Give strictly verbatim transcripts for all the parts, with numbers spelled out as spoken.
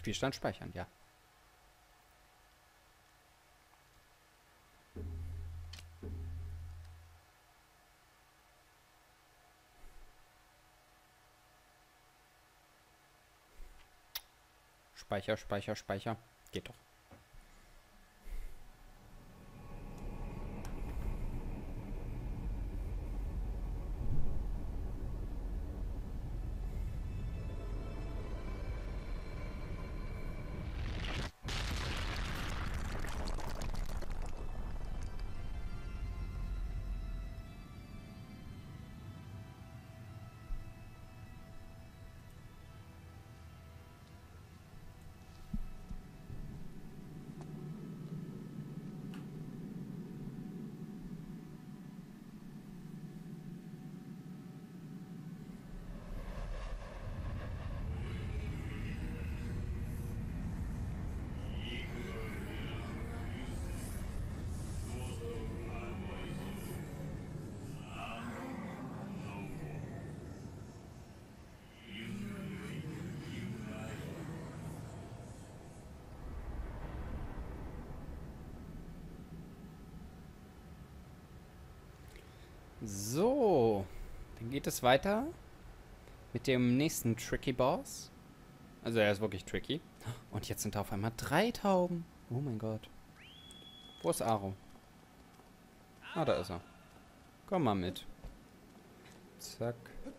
Spielstand speichern, ja. Speicher, Speicher, Speicher. Geht doch. So, dann geht es weiter mit dem nächsten Tricky Boss. Also er ist wirklich tricky. Und jetzt sind da auf einmal drei Tauben. Oh mein Gott. Wo ist Aro? Ah, da ist er. Komm mal mit. Zack.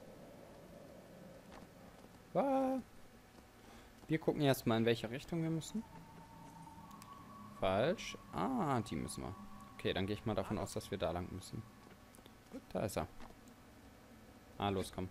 Ah. Wir gucken erstmal, in welche Richtung wir müssen. Falsch. Ah, die müssen wir. Okay, dann gehe ich mal davon aus, dass wir da lang müssen. Da ist er. Ah, los, komm.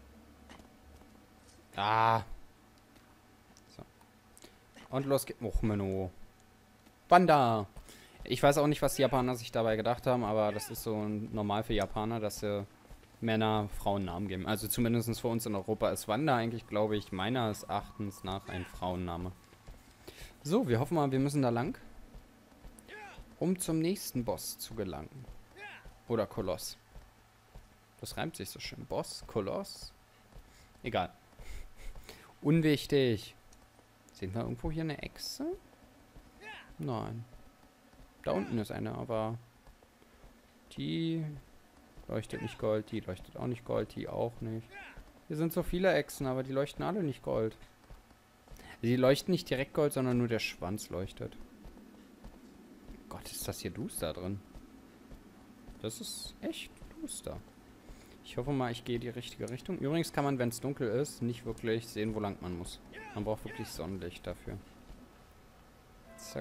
Ah. So. Und los geht's. Och, Menno. Wanda. Ich weiß auch nicht, was die Japaner sich dabei gedacht haben, aber das ist so normal für Japaner, dass sie Männer Frauen Namen geben. Also zumindest für uns in Europa ist Wanda eigentlich, glaube ich, meines Erachtens nach ein Frauenname. So, wir hoffen mal, wir müssen da lang, um zum nächsten Boss zu gelangen. Oder Koloss. Das reimt sich so schön. Boss, Koloss. Egal. Unwichtig. Sehen wir irgendwo hier eine Echse? Nein. Da unten ist eine, aber die leuchtet nicht Gold, die leuchtet auch nicht Gold, die auch nicht. Hier sind so viele Echsen, aber die leuchten alle nicht Gold. Die leuchten nicht direkt Gold, sondern nur der Schwanz leuchtet. Gott, ist das hier duster drin. Das ist echt duster. Ich hoffe mal, ich gehe die richtige Richtung. Übrigens kann man, wenn es dunkel ist, nicht wirklich sehen, wo lang man muss. Man braucht wirklich Sonnenlicht dafür. Zack.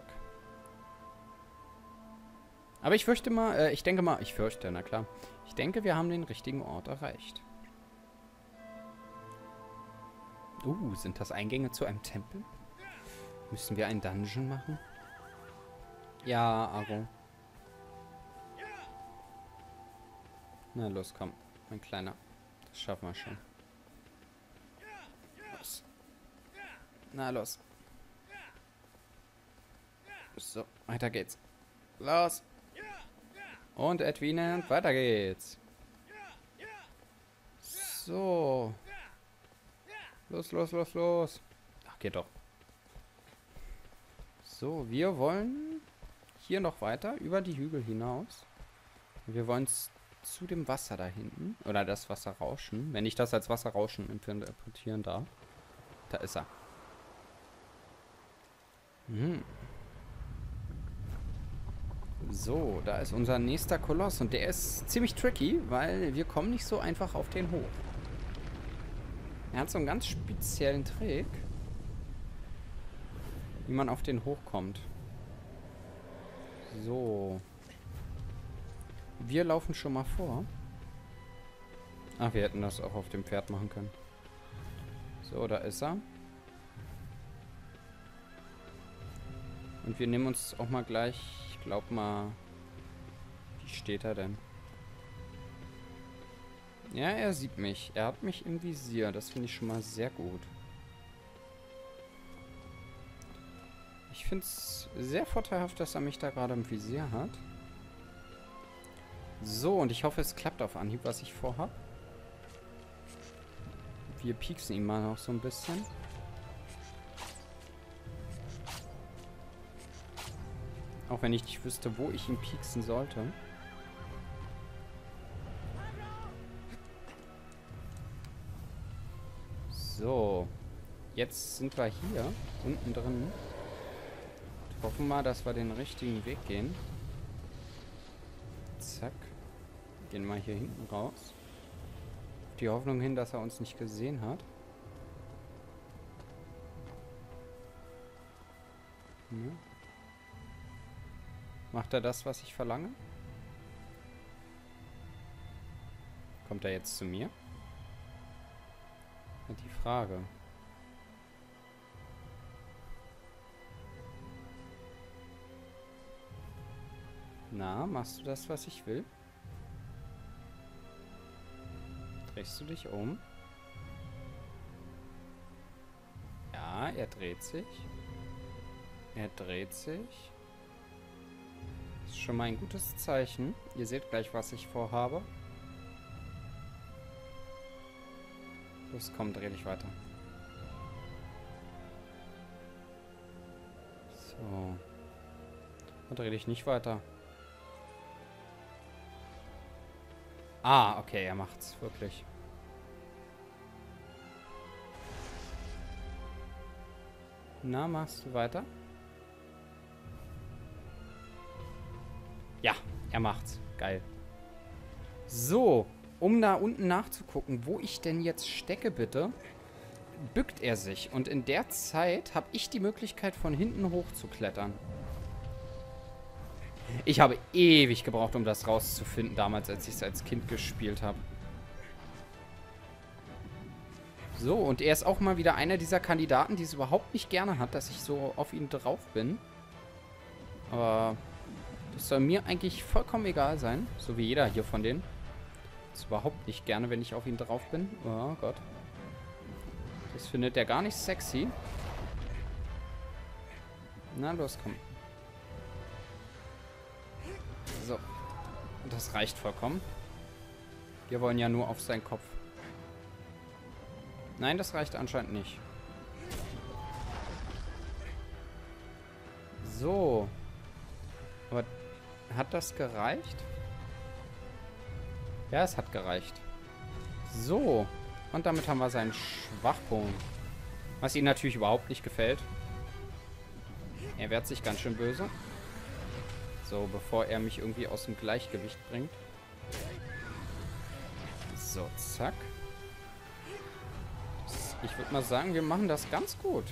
Aber ich fürchte mal, äh, ich denke mal, ich fürchte, na klar. Ich denke, wir haben den richtigen Ort erreicht. Uh, sind das Eingänge zu einem Tempel? Müssen wir einen Dungeon machen? Ja, Aro. Na los, komm. Mein Kleiner. Das schaffen wir schon. Los. Na los. So, weiter geht's. Los. Und Edwin, weiter geht's. So. Los, los, los, los. Ach, geht doch. So, wir wollen hier noch weiter über die Hügel hinaus. Wir wollen zu dem Wasser da hinten. Oder das Wasserrauschen. Wenn ich das als Wasserrauschen interpretieren darf. Da ist er. Hm. So, da ist unser nächster Koloss. Und der ist ziemlich tricky, weil wir kommen nicht so einfach auf den hoch. Er hat so einen ganz speziellen Trick, wie man auf den hochkommt. So. Wir laufen schon mal vor. Ach, wir hätten das auch auf dem Pferd machen können. So, da ist er. Und wir nehmen uns auch mal gleich, ich glaube mal, wie steht er denn? Ja, er sieht mich. Er hat mich im Visier. Das finde ich schon mal sehr gut. Ich finde es sehr vorteilhaft, dass er mich da gerade im Visier hat. So, und ich hoffe, es klappt auf Anhieb, was ich vorhab. Wir pieksen ihn mal noch so ein bisschen. Auch wenn ich nicht wüsste, wo ich ihn pieksen sollte. So. Jetzt sind wir hier, unten drin. Hoffen wir mal, dass wir den richtigen Weg gehen. Zack. Gehen wir hier hinten raus. Die Hoffnung hin, dass er uns nicht gesehen hat. Hm. Macht er das, was ich verlange? Kommt er jetzt zu mir? Die Frage. Na, machst du das, was ich will? Drehst du dich um? Ja, er dreht sich. Er dreht sich. Das ist schon mal ein gutes Zeichen. Ihr seht gleich, was ich vorhabe. Los, komm, dreh dich weiter. So. Und dreh dich nicht weiter. Ah, okay, er macht's wirklich. Na, machst du weiter? Ja, er macht's. Geil. So, um da unten nachzugucken, wo ich denn jetzt stecke, bitte, bückt er sich. Und in der Zeit habe ich die Möglichkeit, von hinten hoch zu klettern. Ich habe ewig gebraucht, um das rauszufinden, damals, als ich es als Kind gespielt habe. So, und er ist auch mal wieder einer dieser Kandidaten, die es überhaupt nicht gerne hat, dass ich so auf ihn drauf bin. Aber das soll mir eigentlich vollkommen egal sein. So wie jeder hier von denen. Das ist überhaupt nicht gerne, wenn ich auf ihn drauf bin. Oh Gott. Das findet er gar nicht sexy. Na los, komm. So. Das reicht vollkommen. Wir wollen ja nur auf seinen Kopf. Nein, das reicht anscheinend nicht. So. Aber hat das gereicht? Ja, es hat gereicht. So. Und damit haben wir seinen Schwachpunkt. Was ihm natürlich überhaupt nicht gefällt. Er wehrt sich ganz schön böse. So, bevor er mich irgendwie aus dem Gleichgewicht bringt. So, zack. Ich würde mal sagen, wir machen das ganz gut.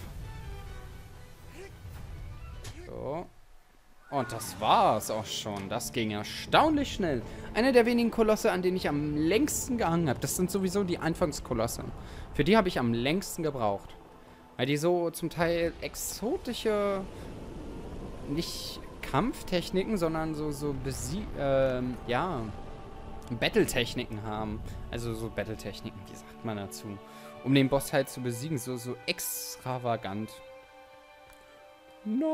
So. Und das war's auch schon. Das ging erstaunlich schnell. Einer der wenigen Kolosse, an denen ich am längsten gehangen habe. Das sind sowieso die Anfangskolosse. Für die habe ich am längsten gebraucht. Weil die so zum Teil exotische, nicht Kampftechniken, sondern so, so Besie ähm, ja, Battle-Techniken haben. Also so Battle-Techniken, wie sagt man dazu? Um den Boss halt zu besiegen. So, so extravagant. Nein!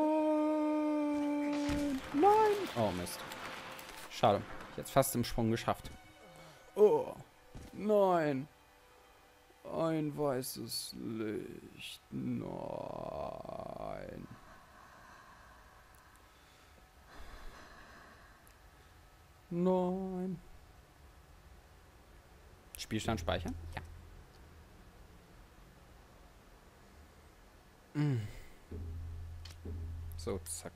Nein! Oh, Mist. Schade. Jetzt fast im Sprung geschafft. Oh. Nein. Ein weißes Licht. Nein. Nein. Spielstand speichern? Ja. Mm. So, zack.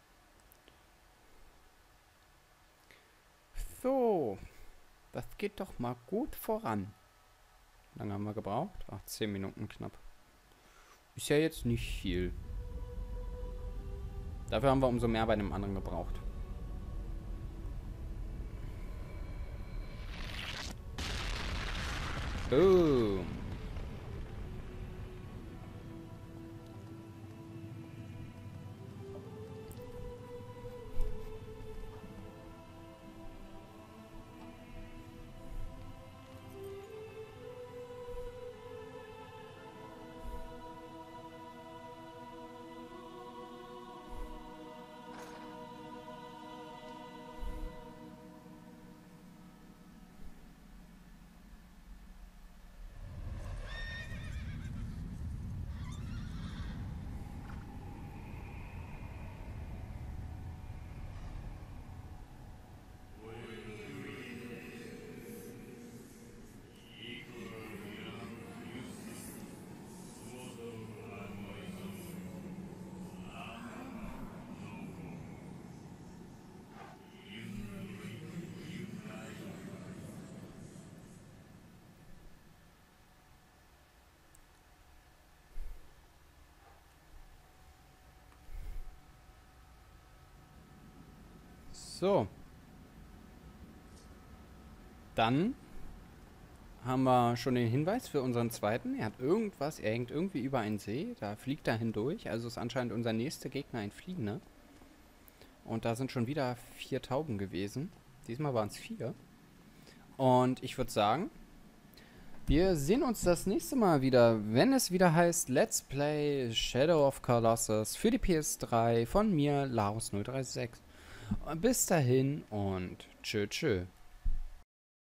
So. Das geht doch mal gut voran. Wie lange haben wir gebraucht? Ach, zehn Minuten knapp. Ist ja jetzt nicht viel. Dafür haben wir umso mehr bei dem anderen gebraucht. Boom. So. Dann haben wir schon den Hinweis für unseren zweiten. Er hat irgendwas, er hängt irgendwie über einen See. Da fliegt er hindurch. Also ist anscheinend unser nächster Gegner ein Fliegender. Und da sind schon wieder vier Tauben gewesen. Diesmal waren es vier. Und ich würde sagen, wir sehen uns das nächste Mal wieder, wenn es wieder heißt Let's Play Shadow of Colossus für die P S drei von mir, Larus null drei sechs. Bis dahin und tschö tschö.